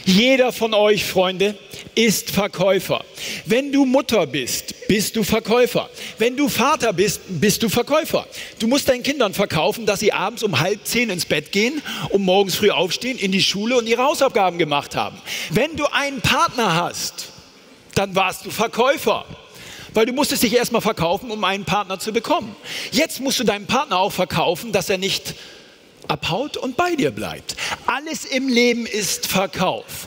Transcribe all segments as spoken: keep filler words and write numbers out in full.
Jeder von euch, Freunde, ist Verkäufer. Wenn du Mutter bist, bist du Verkäufer. Wenn du Vater bist, bist du Verkäufer. Du musst deinen Kindern verkaufen, dass sie abends um halb zehn ins Bett gehen und morgens früh aufstehen, in die Schule und ihre Hausaufgaben gemacht haben. Wenn du einen Partner hast, dann warst du Verkäufer. Weil du musstest dich erstmal verkaufen, um einen Partner zu bekommen. Jetzt musst du deinem Partner auch verkaufen, dass er nicht abhaut und bei dir bleibt. Alles im Leben ist Verkauf.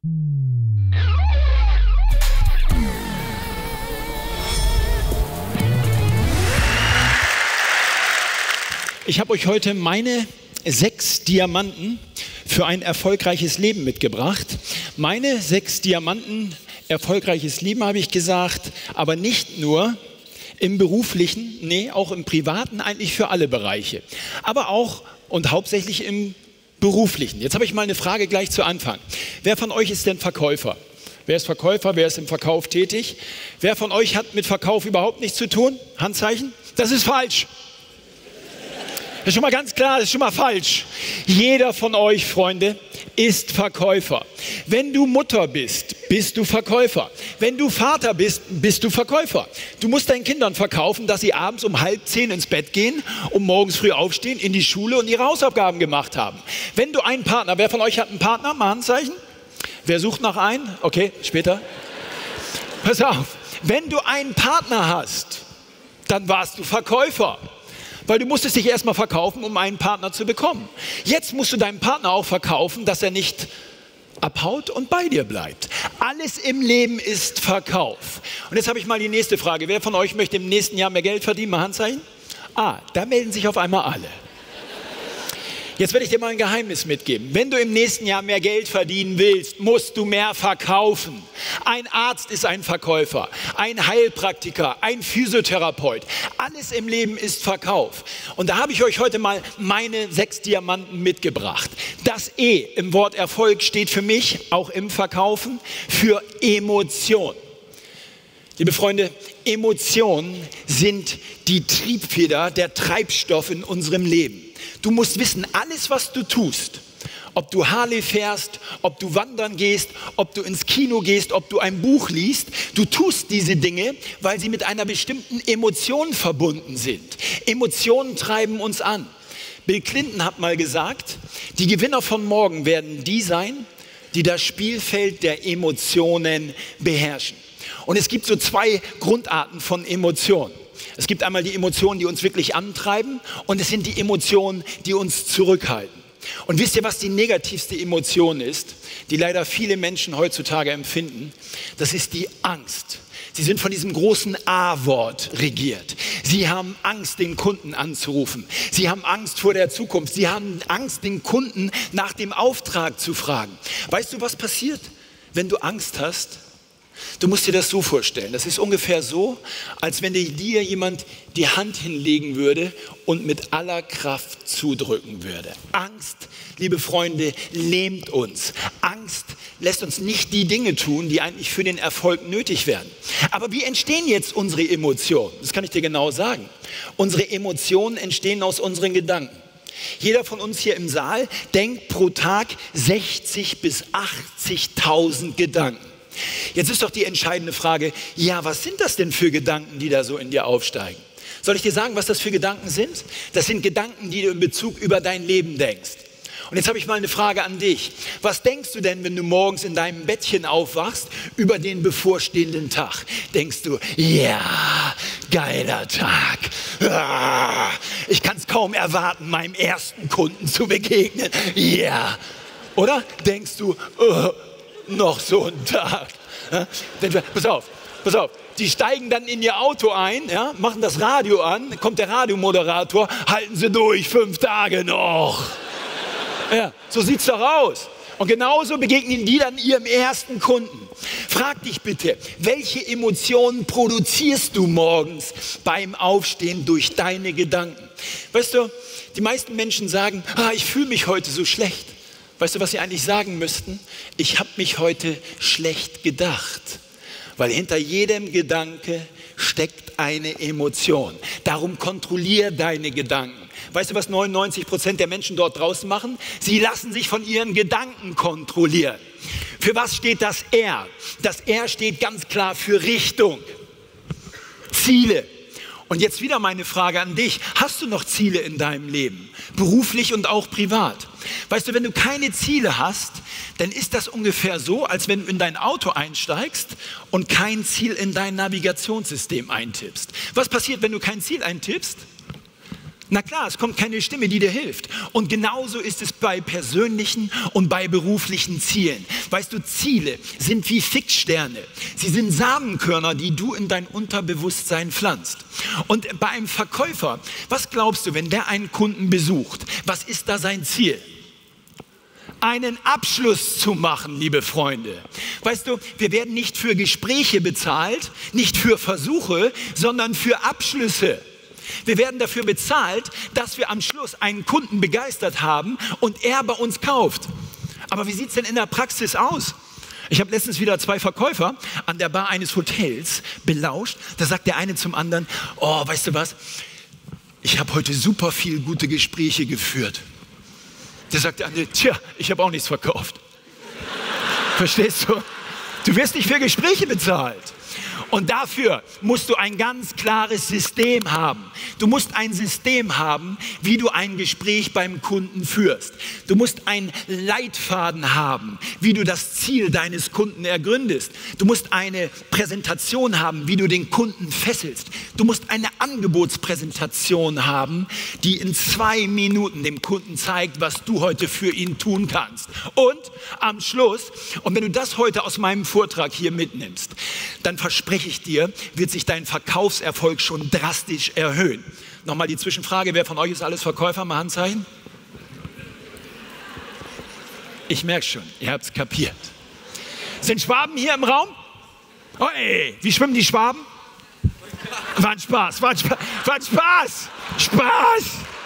Ich habe euch heute meine sechs Diamanten für ein erfolgreiches Leben mitgebracht. Meine sechs Diamanten, erfolgreiches Leben habe ich gesagt, aber nicht nur im beruflichen, nee, auch im privaten, eigentlich für alle Bereiche. Aber auch und hauptsächlich im beruflichen. Jetzt habe ich mal eine Frage gleich zu Anfang. Wer von euch ist denn Verkäufer? Wer ist Verkäufer? Wer ist im Verkauf tätig? Wer von euch hat mit Verkauf überhaupt nichts zu tun? Handzeichen? Das ist falsch. Das ist schon mal ganz klar, das ist schon mal falsch. Jeder von euch, Freunde, ist Verkäufer. Wenn du Mutter bist, bist du Verkäufer. Wenn du Vater bist, bist du Verkäufer. Du musst deinen Kindern verkaufen, dass sie abends um halb zehn ins Bett gehen und morgens früh aufstehen, in die Schule und ihre Hausaufgaben gemacht haben. Wenn du einen Partner, wer von euch hat einen Partner? Mal Handzeichen. Wer sucht nach einem? Okay, später. Pass auf, wenn du einen Partner hast, dann warst du Verkäufer. Weil du musstest dich erstmal verkaufen, um einen Partner zu bekommen. Jetzt musst du deinem Partner auch verkaufen, dass er nicht abhaut und bei dir bleibt. Alles im Leben ist Verkauf. Und jetzt habe ich mal die nächste Frage. Wer von euch möchte im nächsten Jahr mehr Geld verdienen? Mal Handzeichen. Ah, da melden sich auf einmal alle. Jetzt werde ich dir mal ein Geheimnis mitgeben. Wenn du im nächsten Jahr mehr Geld verdienen willst, musst du mehr verkaufen. Ein Arzt ist ein Verkäufer, ein Heilpraktiker, ein Physiotherapeut. Alles im Leben ist Verkauf. Und da habe ich euch heute mal meine sechs Diamanten mitgebracht. Das E im Wort Erfolg steht für mich, auch im Verkaufen, für Emotion. Liebe Freunde, Emotionen sind die Triebfeder, der Treibstoff in unserem Leben. Du musst wissen, alles, was du tust, ob du Harley fährst, ob du wandern gehst, ob du ins Kino gehst, ob du ein Buch liest, du tust diese Dinge, weil sie mit einer bestimmten Emotion verbunden sind. Emotionen treiben uns an. Bill Clinton hat mal gesagt, die Gewinner von morgen werden die sein, die das Spielfeld der Emotionen beherrschen. Und es gibt so zwei Grundarten von Emotionen. Es gibt einmal die Emotionen, die uns wirklich antreiben, und es sind die Emotionen, die uns zurückhalten. Und wisst ihr, was die negativste Emotion ist, die leider viele Menschen heutzutage empfinden? Das ist die Angst. Sie sind von diesem großen A-Wort regiert. Sie haben Angst, den Kunden anzurufen. Sie haben Angst vor der Zukunft. Sie haben Angst, den Kunden nach dem Auftrag zu fragen. Weißt du, was passiert, wenn du Angst hast? Du musst dir das so vorstellen, das ist ungefähr so, als wenn dir jemand die Hand hinlegen würde und mit aller Kraft zudrücken würde. Angst, liebe Freunde, lähmt uns. Angst lässt uns nicht die Dinge tun, die eigentlich für den Erfolg nötig wären. Aber wie entstehen jetzt unsere Emotionen? Das kann ich dir genau sagen. Unsere Emotionen entstehen aus unseren Gedanken. Jeder von uns hier im Saal denkt pro Tag sechzig bis achtzigtausend Gedanken. Jetzt ist doch die entscheidende Frage, ja, was sind das denn für Gedanken, die da so in dir aufsteigen? Soll ich dir sagen, was das für Gedanken sind? Das sind Gedanken, die du in Bezug über dein Leben denkst. Und jetzt habe ich mal eine Frage an dich. Was denkst du denn, wenn du morgens in deinem Bettchen aufwachst, über den bevorstehenden Tag? Denkst du, ja, geiler Tag. Ah, ich kann es kaum erwarten, meinem ersten Kunden zu begegnen. Ja. Oder denkst du, oh, noch so ein Tag. Ja? Pass auf, pass auf. Die steigen dann in ihr Auto ein, ja, machen das Radio an, kommt der Radiomoderator, halten Sie durch, fünf Tage noch. Ja, so sieht's doch aus. Und genauso begegnen die dann ihrem ersten Kunden. Frag dich bitte, welche Emotionen produzierst du morgens beim Aufstehen durch deine Gedanken? Weißt du, die meisten Menschen sagen, ah, ich fühle mich heute so schlecht. Weißt du, was sie eigentlich sagen müssten? Ich habe mich heute schlecht gedacht, weil hinter jedem Gedanke steckt eine Emotion. Darum kontrollier deine Gedanken. Weißt du, was neunundneunzig Prozent der Menschen dort draußen machen? Sie lassen sich von ihren Gedanken kontrollieren. Für was steht das R? Das R steht ganz klar für Richtung, Ziele. Und jetzt wieder meine Frage an dich. Hast du noch Ziele in deinem Leben? Beruflich und auch privat? Weißt du, wenn du keine Ziele hast, dann ist das ungefähr so, als wenn du in dein Auto einsteigst und kein Ziel in dein Navigationssystem eintippst. Was passiert, wenn du kein Ziel eintippst? Na klar, es kommt keine Stimme, die dir hilft. Und genauso ist es bei persönlichen und bei beruflichen Zielen. Weißt du, Ziele sind wie Fixsterne. Sie sind Samenkörner, die du in dein Unterbewusstsein pflanzt. Und bei einem Verkäufer, was glaubst du, wenn der einen Kunden besucht? Was ist da sein Ziel? Einen Abschluss zu machen, liebe Freunde. Weißt du, wir werden nicht für Gespräche bezahlt, nicht für Versuche, sondern für Abschlüsse. Wir werden dafür bezahlt, dass wir am Schluss einen Kunden begeistert haben und er bei uns kauft. Aber wie sieht es denn in der Praxis aus? Ich habe letztens wieder zwei Verkäufer an der Bar eines Hotels belauscht. Da sagt der eine zum anderen, oh, weißt du was, ich habe heute super viel gute Gespräche geführt. Da sagt der andere, tja, ich habe auch nichts verkauft. Verstehst du? Du wirst nicht für Gespräche bezahlt. Und dafür musst du ein ganz klares System haben. Du musst ein System haben, wie du ein Gespräch beim Kunden führst. Du musst einen Leitfaden haben, wie du das Ziel deines Kunden ergründest. Du musst eine Präsentation haben, wie du den Kunden fesselst. Du musst eine Angebotspräsentation haben, die in zwei Minuten dem Kunden zeigt, was du heute für ihn tun kannst. Und am Schluss, und wenn du das heute aus meinem Vortrag hier mitnimmst, dann verspreche ich dir, wird sich dein Verkaufserfolg schon drastisch erhöhen. Nochmal die Zwischenfrage, wer von euch ist alles Verkäufer? Mal Handzeichen. Ich merke schon, ihr habt es kapiert. Sind Schwaben hier im Raum? Oh ey, wie schwimmen die Schwaben? War ein Spaß, war ein Spaß, war ein Spaß, Spaß.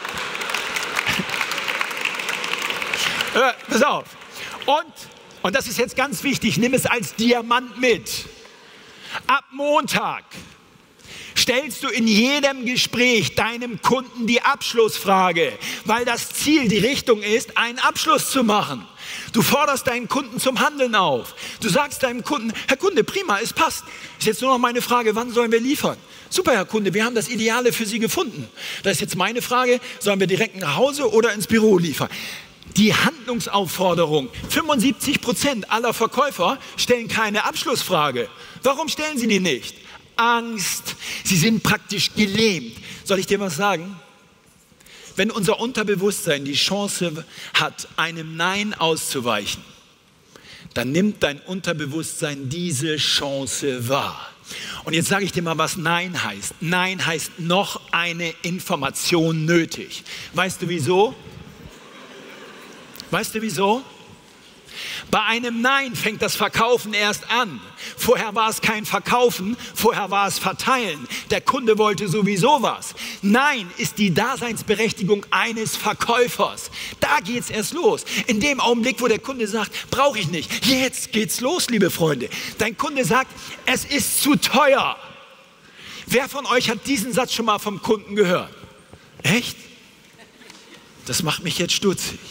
äh, pass auf. Und, und das ist jetzt ganz wichtig, nimm es als Diamant mit. Ab Montag stellst du in jedem Gespräch deinem Kunden die Abschlussfrage, weil das Ziel, die Richtung ist, einen Abschluss zu machen. Du forderst deinen Kunden zum Handeln auf. Du sagst deinem Kunden, Herr Kunde, prima, es passt. Ist jetzt nur noch meine Frage, wann sollen wir liefern? Super, Herr Kunde, wir haben das Ideale für Sie gefunden. Da ist jetzt meine Frage, sollen wir direkt nach Hause oder ins Büro liefern? Die Handlungsaufforderung, fünfundsiebzig Prozent aller Verkäufer stellen keine Abschlussfrage. Warum stellen sie die nicht? Angst. Sie sind praktisch gelähmt. Soll ich dir was sagen? Wenn unser Unterbewusstsein die Chance hat, einem Nein auszuweichen, dann nimmt dein Unterbewusstsein diese Chance wahr. Und jetzt sage ich dir mal, was Nein heißt. Nein heißt noch eine Information nötig. Weißt du wieso? Weißt du wieso? Bei einem Nein fängt das Verkaufen erst an. Vorher war es kein Verkaufen, vorher war es Verteilen. Der Kunde wollte sowieso was. Nein ist die Daseinsberechtigung eines Verkäufers. Da geht's erst los. In dem Augenblick, wo der Kunde sagt, brauche ich nicht. Jetzt geht's los, liebe Freunde. Dein Kunde sagt, es ist zu teuer. Wer von euch hat diesen Satz schon mal vom Kunden gehört? Echt? Das macht mich jetzt stutzig.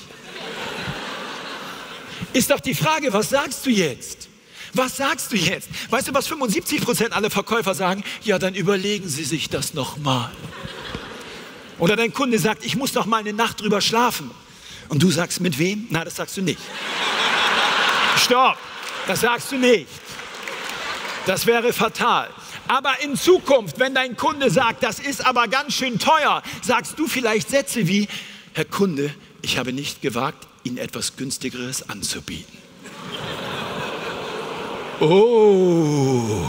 Ist doch die Frage, was sagst du jetzt? Was sagst du jetzt? Weißt du, was fünfundsiebzig Prozent aller Verkäufer sagen? Ja, dann überlegen Sie sich das nochmal. Oder dein Kunde sagt, ich muss noch mal eine Nacht drüber schlafen. Und du sagst, mit wem? Na, das sagst du nicht. Stopp, das sagst du nicht. Das wäre fatal. Aber in Zukunft, wenn dein Kunde sagt, das ist aber ganz schön teuer, sagst du vielleicht Sätze wie, Herr Kunde, ich habe nicht gewagt, Ihnen etwas Günstigeres anzubieten. Oh,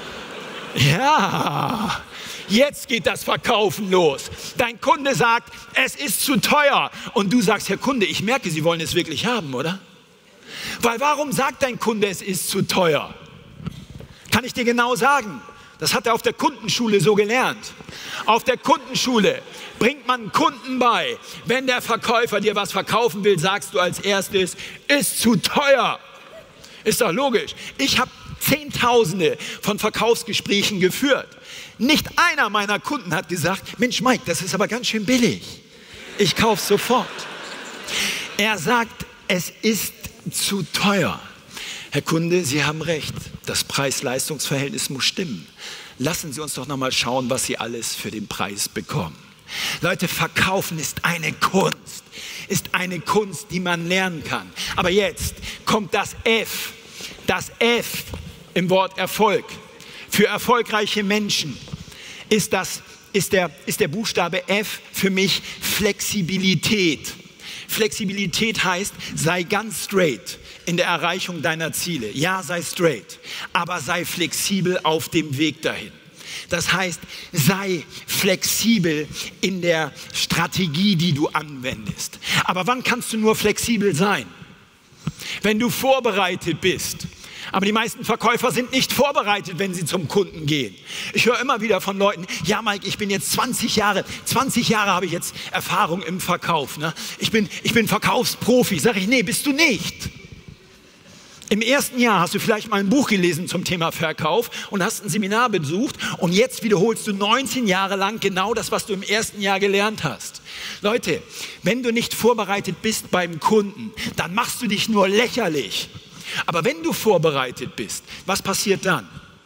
ja, jetzt geht das Verkaufen los. Dein Kunde sagt, es ist zu teuer. Und du sagst, Herr Kunde, ich merke, Sie wollen es wirklich haben, oder? Weil warum sagt dein Kunde, es ist zu teuer? Kann ich dir genau sagen. Das hat er auf der Kundenschule so gelernt. Auf der Kundenschule bringt man Kunden bei. Wenn der Verkäufer dir was verkaufen will, sagst du als erstes, ist zu teuer. Ist doch logisch. Ich habe Zehntausende von Verkaufsgesprächen geführt. Nicht einer meiner Kunden hat gesagt, Mensch Mike, das ist aber ganz schön billig. Ich kaufe sofort. Er sagt, es ist zu teuer. Herr Kunde, Sie haben recht, das Preis-Leistungs-Verhältnis muss stimmen. Lassen Sie uns doch noch mal schauen, was Sie alles für den Preis bekommen. Leute, verkaufen ist eine Kunst, ist eine Kunst, die man lernen kann. Aber jetzt kommt das F, das F im Wort Erfolg. Für erfolgreiche Menschen ist, das, ist, der, ist der Buchstabe F für mich Flexibilität. Flexibilität heißt, sei ganz straight in der Erreichung deiner Ziele. Ja, sei straight, aber sei flexibel auf dem Weg dahin. Das heißt, sei flexibel in der Strategie, die du anwendest. Aber wann kannst du nur flexibel sein? Wenn du vorbereitet bist. Aber die meisten Verkäufer sind nicht vorbereitet, wenn sie zum Kunden gehen. Ich höre immer wieder von Leuten, ja Mike, ich bin jetzt zwanzig Jahre, zwanzig Jahre habe ich jetzt Erfahrung im Verkauf. Ne? Ich bin, ich bin Verkaufsprofi. Sag ich, nee, bist du nicht. Im ersten Jahr hast du vielleicht mal ein Buch gelesen zum Thema Verkauf und hast ein Seminar besucht und jetzt wiederholst du neunzehn Jahre lang genau das, was du im ersten Jahr gelernt hast. Leute, wenn du nicht vorbereitet bist beim Kunden, dann machst du dich nur lächerlich. Aber wenn du vorbereitet bist, was passiert dann?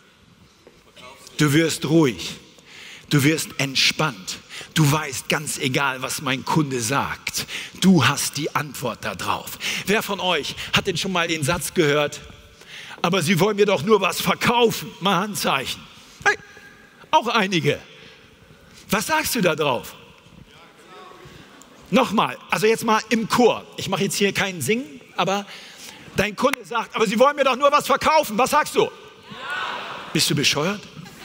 Du wirst ruhig, du wirst entspannt. Du weißt, ganz egal, was mein Kunde sagt, du hast die Antwort darauf. Wer von euch hat denn schon mal den Satz gehört, aber Sie wollen mir doch nur was verkaufen? Mal Handzeichen. Hey, auch einige. Was sagst du da drauf? Nochmal, also jetzt mal im Chor. Ich mache jetzt hier keinen Singen, aber dein Kunde sagt, aber Sie wollen mir doch nur was verkaufen. Was sagst du? Ja. Bist du bescheuert?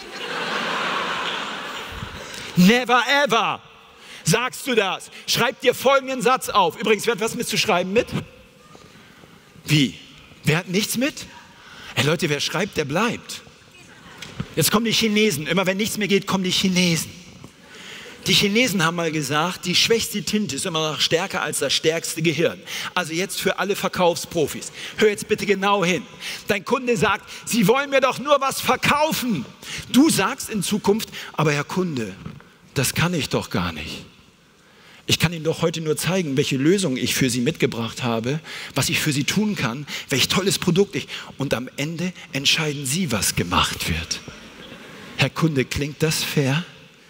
Never ever sagst du das. Schreib dir folgenden Satz auf. Übrigens, wer hat was mitzuschreiben mit? Wie? Wer hat nichts mit? Hey Leute, wer schreibt, der bleibt. Jetzt kommen die Chinesen. Immer wenn nichts mehr geht, kommen die Chinesen. Die Chinesen haben mal gesagt, die schwächste Tinte ist immer noch stärker als das stärkste Gehirn. Also jetzt für alle Verkaufsprofis. Hör jetzt bitte genau hin. Dein Kunde sagt, Sie wollen mir doch nur was verkaufen. Du sagst in Zukunft, aber Herr Kunde, das kann ich doch gar nicht. Ich kann Ihnen doch heute nur zeigen, welche Lösung ich für Sie mitgebracht habe, was ich für Sie tun kann, welch tolles Produkt ich... Und am Ende entscheiden Sie, was gemacht wird. Herr Kunde, klingt das fair?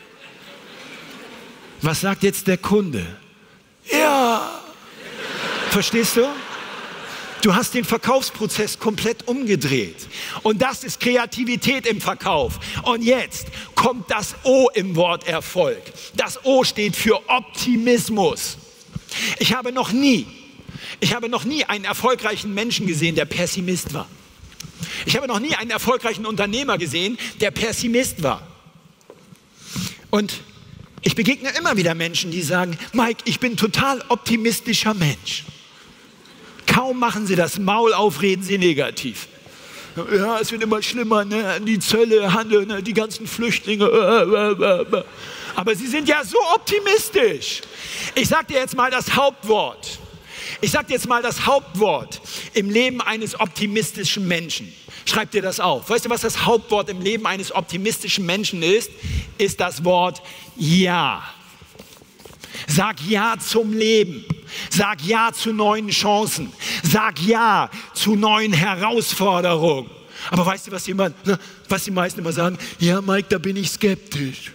Was sagt jetzt der Kunde? Ja. Verstehst du? Du hast den Verkaufsprozess komplett umgedreht. Und das ist Kreativität im Verkauf. Und jetzt kommt das O im Wort Erfolg. Das O steht für Optimismus. Ich habe noch nie, ich habe noch nie einen erfolgreichen Menschen gesehen, der Pessimist war. Ich habe noch nie einen erfolgreichen Unternehmer gesehen, der Pessimist war. Und ich begegne immer wieder Menschen, die sagen, Mike, ich bin ein total optimistischer Mensch. Kaum machen sie das Maul auf, reden sie negativ. Ja, es wird immer schlimmer, ne? Die Zölle, Handel, ne? Die ganzen Flüchtlinge. Aber sie sind ja so optimistisch. Ich sage dir jetzt mal das Hauptwort. Ich sage dir jetzt mal das Hauptwort im Leben eines optimistischen Menschen. Schreib dir das auf. Weißt du, was das Hauptwort im Leben eines optimistischen Menschen ist? Ist das Wort Ja. Sag Ja zum Leben. Sag Ja zu neuen Chancen. Sag Ja zu neuen Herausforderungen. Aber weißt du, was die, immer, was die meisten immer sagen? Ja, Mike, da bin ich skeptisch.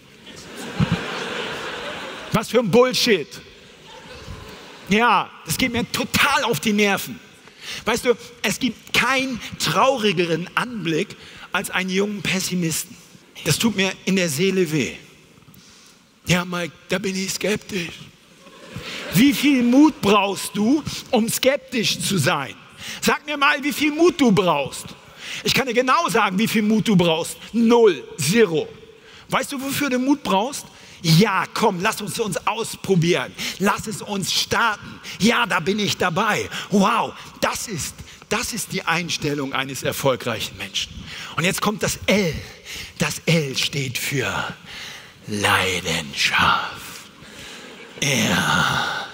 Was für ein Bullshit. Ja, das geht mir total auf die Nerven. Weißt du, es gibt keinen traurigeren Anblick als einen jungen Pessimisten. Das tut mir in der Seele weh. Ja, Mike, da bin ich skeptisch. Wie viel Mut brauchst du, um skeptisch zu sein? Sag mir mal, wie viel Mut du brauchst. Ich kann dir genau sagen, wie viel Mut du brauchst. Null, zero. Weißt du, wofür du Mut brauchst? Ja, komm, lass uns uns ausprobieren. Lass es uns starten. Ja, da bin ich dabei. Wow, das ist, das ist die Einstellung eines erfolgreichen Menschen. Und jetzt kommt das L. Das L steht für Leidenschaft. Ja.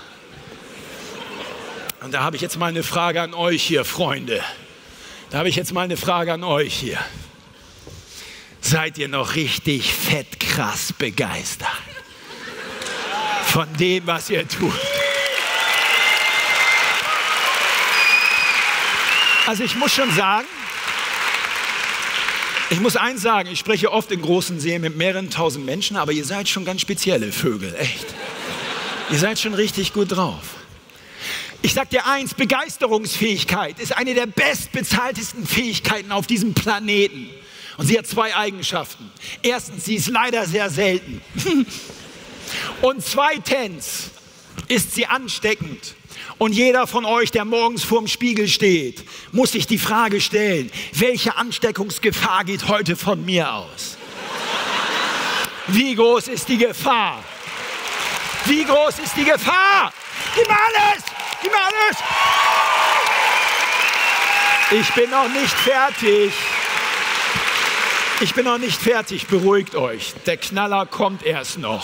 Und da habe ich jetzt mal eine Frage an euch hier, Freunde. Da habe ich jetzt mal eine Frage an euch hier. Seid ihr noch richtig fett krass begeistert von dem, was ihr tut? Also ich muss schon sagen, ich muss eins sagen, ich spreche oft in großen Seelen mit mehreren tausend Menschen, aber ihr seid schon ganz spezielle Vögel, echt. Ihr seid schon richtig gut drauf. Ich sag dir eins, Begeisterungsfähigkeit ist eine der bestbezahltesten Fähigkeiten auf diesem Planeten. Und sie hat zwei Eigenschaften. Erstens, sie ist leider sehr selten. Und zweitens ist sie ansteckend. Und jeder von euch, der morgens vorm Spiegel steht, muss sich die Frage stellen, welche Ansteckungsgefahr geht heute von mir aus? Wie groß ist die Gefahr? Wie groß ist die Gefahr? Gib mir alles! Gib mir alles! Ich bin noch nicht fertig. Ich bin noch nicht fertig, beruhigt euch. Der Knaller kommt erst noch.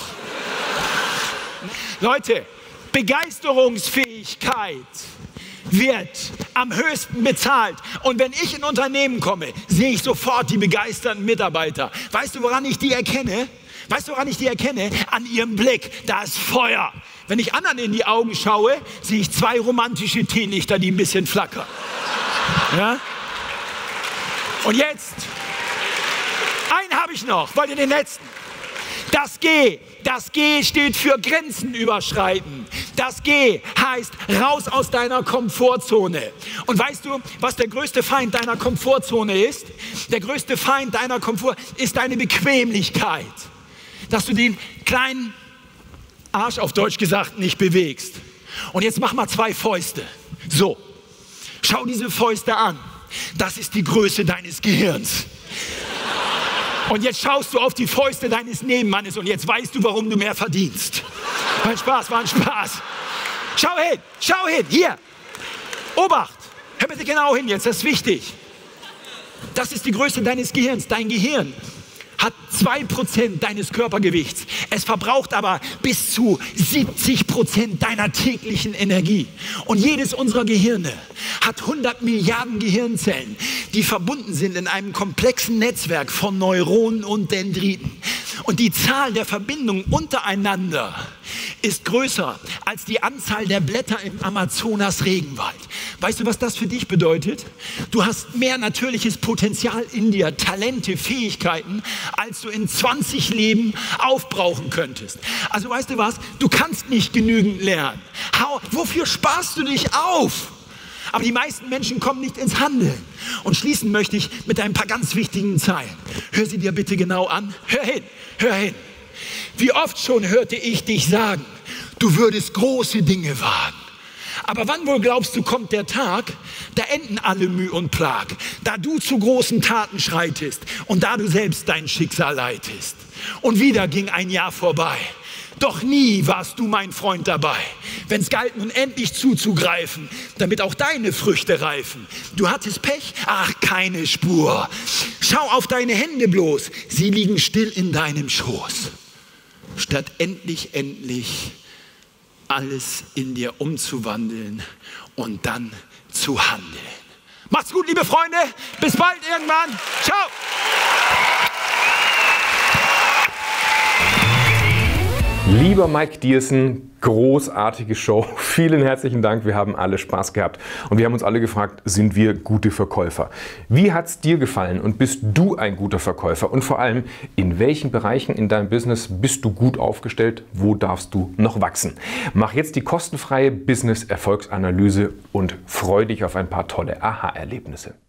Leute, Begeisterungsfähigkeit wird am höchsten bezahlt. Und wenn ich in Unternehmen komme, sehe ich sofort die begeisterten Mitarbeiter. Weißt du, woran ich die erkenne? Weißt du, woran ich die erkenne? An ihrem Blick, da ist Feuer. Wenn ich anderen in die Augen schaue, sehe ich zwei romantische Teelichter, die ein bisschen flackern. Ja? Und jetzt, einen habe ich noch, wollt ihr den letzten? Das G, das G steht für Grenzen überschreiten. Das G heißt raus aus deiner Komfortzone. Und weißt du, was der größte Feind deiner Komfortzone ist? Der größte Feind deiner Komfort ist deine Bequemlichkeit. Dass du den kleinen Arsch, auf Deutsch gesagt, nicht bewegst. Und jetzt mach mal zwei Fäuste. So, schau diese Fäuste an. Das ist die Größe deines Gehirns. Und jetzt schaust du auf die Fäuste deines Nebenmannes und jetzt weißt du, warum du mehr verdienst. War ein Spaß, war ein Spaß. Schau hin, schau hin, hier. Obacht, hör bitte genau hin jetzt, das ist wichtig. Das ist die Größe deines Gehirns. Dein Gehirn hat zwei Prozent deines Körpergewichts. Es verbraucht aber bis zu siebzig Prozent deiner täglichen Energie. Und jedes unserer Gehirne hat hundert Milliarden Gehirnzellen, die verbunden sind in einem komplexen Netzwerk von Neuronen und Dendriten. Und die Zahl der Verbindungen untereinander ist größer als die Anzahl der Blätter im Amazonas-Regenwald. Weißt du, was das für dich bedeutet? Du hast mehr natürliches Potenzial in dir, Talente, Fähigkeiten, als du in zwanzig Leben aufbrauchen könntest. Also weißt du was? Du kannst nicht genügend lernen. How, wofür sparst du dich auf? Aber die meisten Menschen kommen nicht ins Handeln. Und schließen möchte ich mit ein paar ganz wichtigen Zeilen. Hör sie dir bitte genau an. Hör hin, hör hin. Wie oft schon hörte ich dich sagen, du würdest große Dinge wagen. Aber wann wohl glaubst du, kommt der Tag, da enden alle Mühe und Plag, da du zu großen Taten schreitest und da du selbst dein Schicksal leitest. Und wieder ging ein Jahr vorbei. Doch nie warst du mein Freund dabei, wenn es galt, nun endlich zuzugreifen, damit auch deine Früchte reifen. Du hattest Pech? Ach, keine Spur. Schau auf deine Hände bloß, sie liegen still in deinem Schoß. Statt endlich, endlich alles in dir umzuwandeln und dann zu handeln. Macht's gut, liebe Freunde. Bis bald irgendwann. Ciao. Lieber Mike Diersen, großartige Show. Vielen herzlichen Dank. Wir haben alle Spaß gehabt. Und wir haben uns alle gefragt, sind wir gute Verkäufer? Wie hat es dir gefallen und bist du ein guter Verkäufer? Und vor allem, in welchen Bereichen in deinem Business bist du gut aufgestellt? Wo darfst du noch wachsen? Mach jetzt die kostenfreie Business-Erfolgsanalyse und freu dich auf ein paar tolle Aha-Erlebnisse.